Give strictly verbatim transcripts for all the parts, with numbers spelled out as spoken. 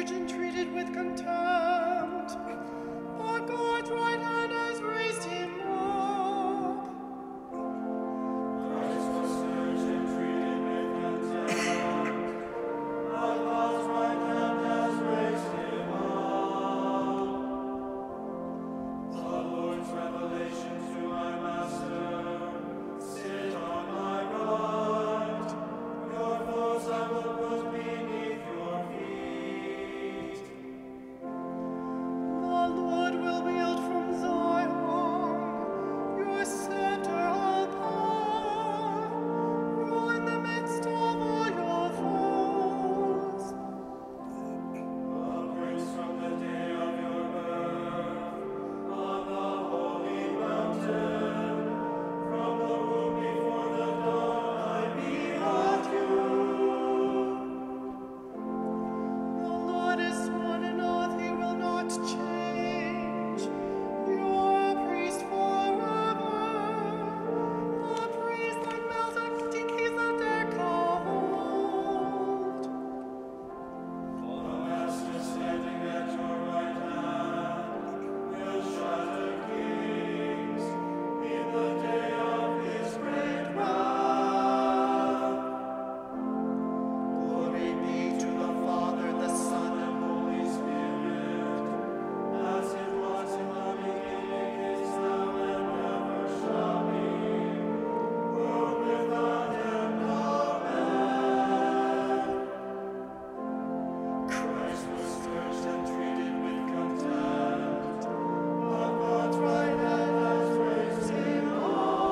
scourged and treated with contempt, but God's right hand has raised him up. Christ was scourged and treated with contempt, but God's right hand has raised him up. The Lord's revelation to my master, sit on my right, your foes I will put beneath your feet. The Lord will build from Zion your scepter of power, rule in the midst of all your foes. A prince from the day of your birth, on the holy mountain, from the womb before the dawn I beheld you. The Lord is one and oath, he will not change. You're a priest forever, a priest like Melchizedek cold. The Master standing at your right hand will shatter kings in the day of his great wrath. Glory be to the Father, the Son, and Holy Spirit, as it was in the beginning, is now, and ever shall be, world without end. Amen. Christ was scourged and treated with contempt, but God's right hand has raised him up.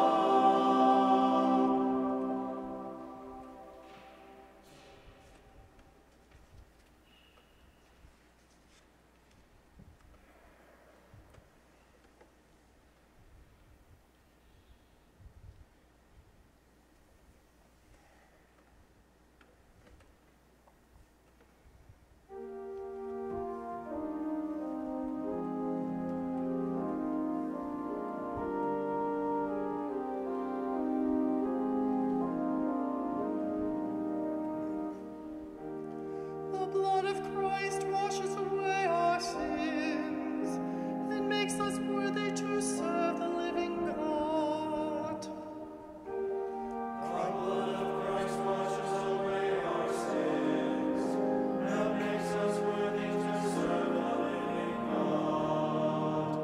The blood of Christ washes away our sins and makes us worthy to serve the living God. The blood of Christ washes away our sins and makes us worthy to serve the living God.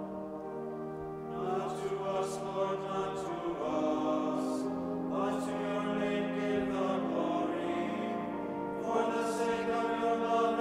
Not to us, Lord, not to us, but to your name give the glory, for the sake of your love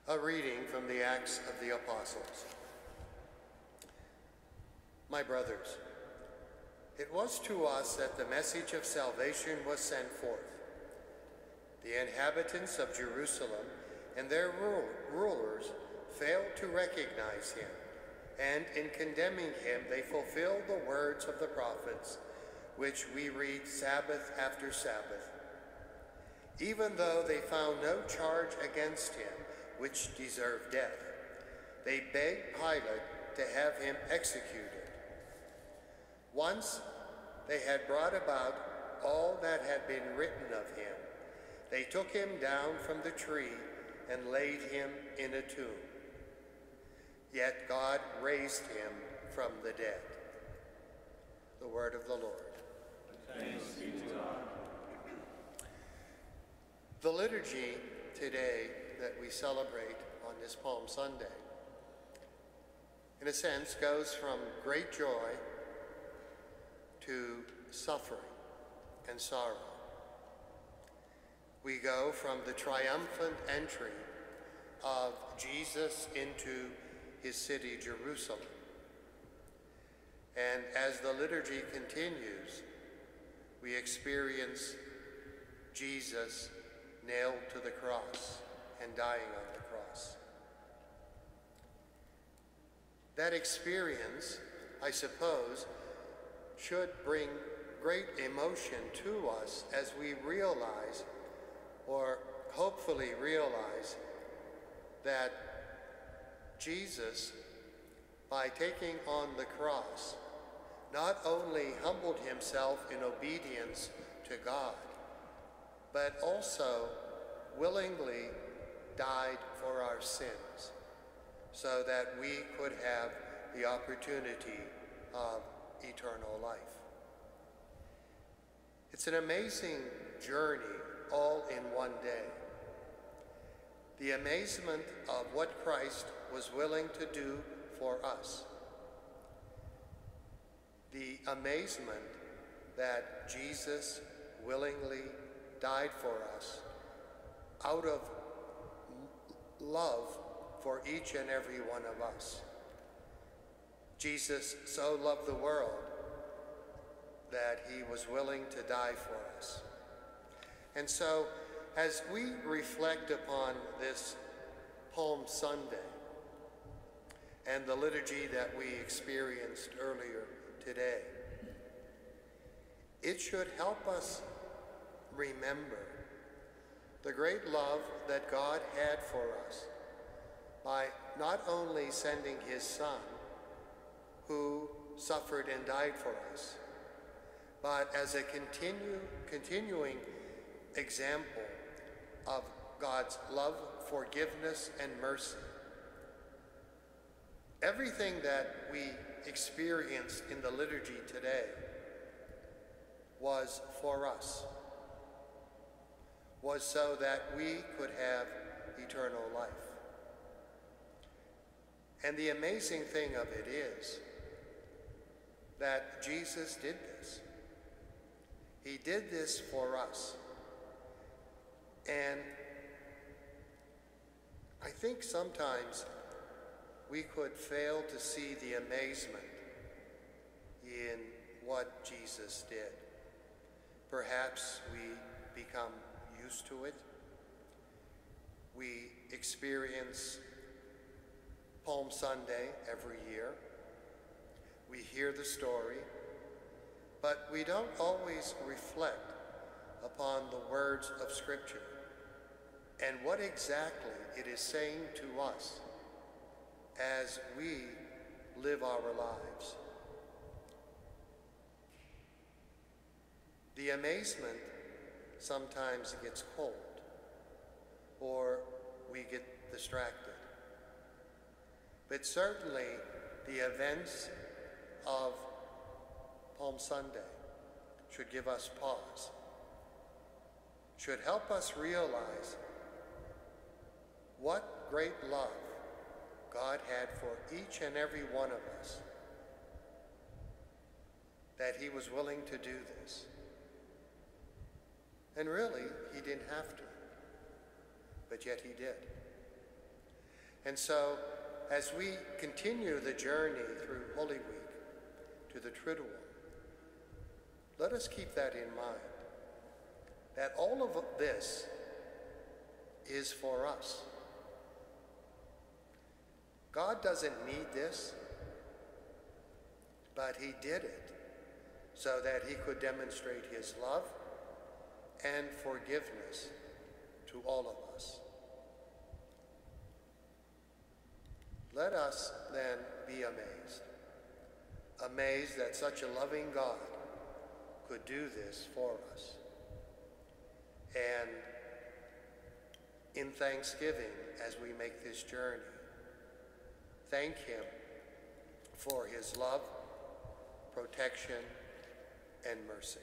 A reading from the Acts of the Apostles. My brothers, it was to us that the message of salvation was sent forth. The inhabitants of Jerusalem and their rulers failed to recognize him, and in condemning him they fulfilled the words of the prophets, which we read Sabbath after Sabbath. Even though they found no charge against him which deserved death, they begged Pilate to have him executed. Once they had brought about all that had been written of him, they took him down from the tree and laid him in a tomb. Yet God raised him from the dead. The word of the Lord. Thanks be to God. The liturgy today that we celebrate on this Palm Sunday, in a sense, goes from great joy to suffering and sorrow. We go from the triumphant entry of Jesus into his city, Jerusalem. And as the liturgy continues, we experience Jesus nailed to the cross and dying on the cross. That experience, I suppose, should bring great emotion to us as we realize, or hopefully realize, that Jesus, by taking on the cross, not only humbled himself in obedience to God, but also willingly died for our sins, so that we could have the opportunity of eternal life. It's an amazing journey all in one day. The amazement of what Christ was willing to do for us. The amazement that Jesus willingly died for us out of love for each and every one of us. Jesus so loved the world that he was willing to die for us. And so, as we reflect upon this Palm Sunday and the liturgy that we experienced earlier today, it should help us remember the great love that God had for us by not only sending his Son, who suffered and died for us, but as a continue, continuing example of God's love, forgiveness, and mercy. Everything that we experienced in the liturgy today was for us, was so that we could have eternal life. And the amazing thing of it is that Jesus did this. He did this for us. And I think sometimes we could fail to see the amazement in what Jesus did. Perhaps we become used to it. We experience Palm Sunday every year. We hear the story, but we don't always reflect upon the words of Scripture and what exactly it is saying to us as we live our lives. The amazement sometimes gets cold, or we get distracted. But certainly the events of Palm Sunday should give us pause, should help us realize what great love God had for each and every one of us, that he was willing to do this. And really, he didn't have to, but yet he did. And so, as we continue the journey through Holy Week to the Triduum, let us keep that in mind, that all of this is for us. God doesn't need this, but he did it so that he could demonstrate his love and forgiveness to all of us. Let us then be amazed, amazed that such a loving God could do this for us. And in thanksgiving, as we make this journey, thank him for his love, protection, and mercy.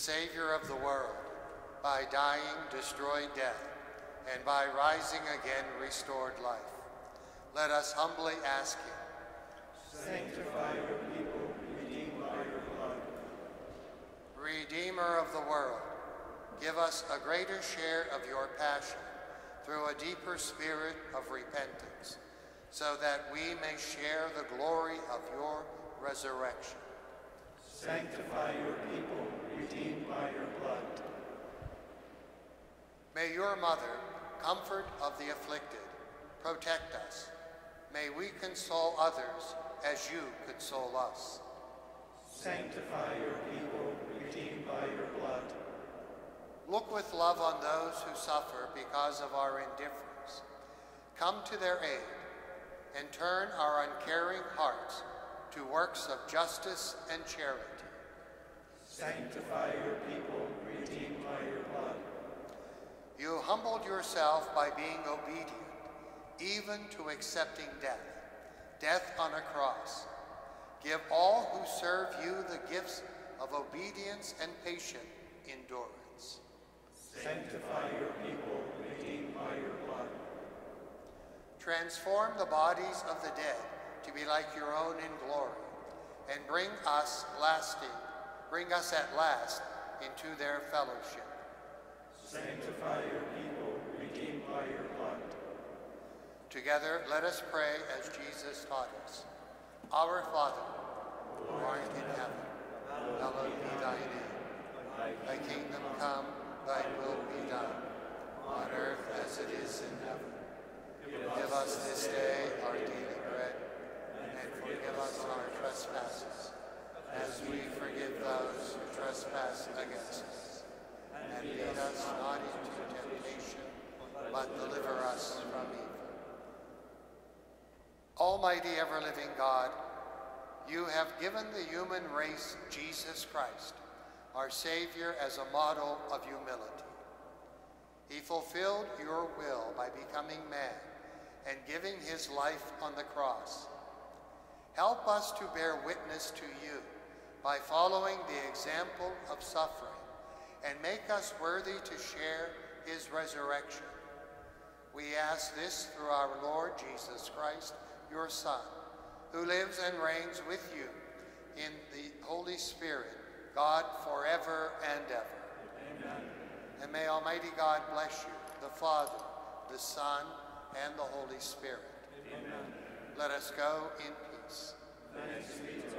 Savior of the world, by dying destroyed death, and by rising again restored life. Let us humbly ask him. Sanctify your people, redeemed by your blood. Redeemer of the world, give us a greater share of your passion through a deeper spirit of repentance, so that we may share the glory of your resurrection. Sanctify your people, redeemed by your blood. May your mother, comfort of the afflicted, protect us. May we console others as you console us. Sanctify your people, redeemed by your blood. Look with love on those who suffer because of our indifference. Come to their aid and turn our uncaring hearts to works of justice and charity. Sanctify your people, redeemed by your blood. You humbled yourself by being obedient, even to accepting death, death on a cross. Give all who serve you the gifts of obedience and patient endurance. Sanctify your people, redeemed by your blood. Transform the bodies of the dead to be like your own in glory, and bring us lasting, bring us at last into their fellowship. Sanctify your people, redeemed by your blood. Together, let us pray as Jesus taught us. Our Father, who art in heaven, hallowed be thy name. Thy kingdom come, thy will be done, on earth as it is in heaven. Give us this day our daily bread, and forgive us our trespasses, as we forgive those who trespass against us. And lead us not into temptation, but deliver us from evil. Almighty ever-living God, you have given the human race Jesus Christ, our Savior, as a model of humility. He fulfilled your will by becoming man and giving his life on the cross. Help us to bear witness to you by following the example of suffering, and make us worthy to share his resurrection. We ask this through our Lord Jesus Christ, your Son, who lives and reigns with you in the Holy Spirit, God forever and ever. Amen. And may Almighty God bless you, the Father, the Son, and the Holy Spirit. Amen. Let us go in peace. Thanks be to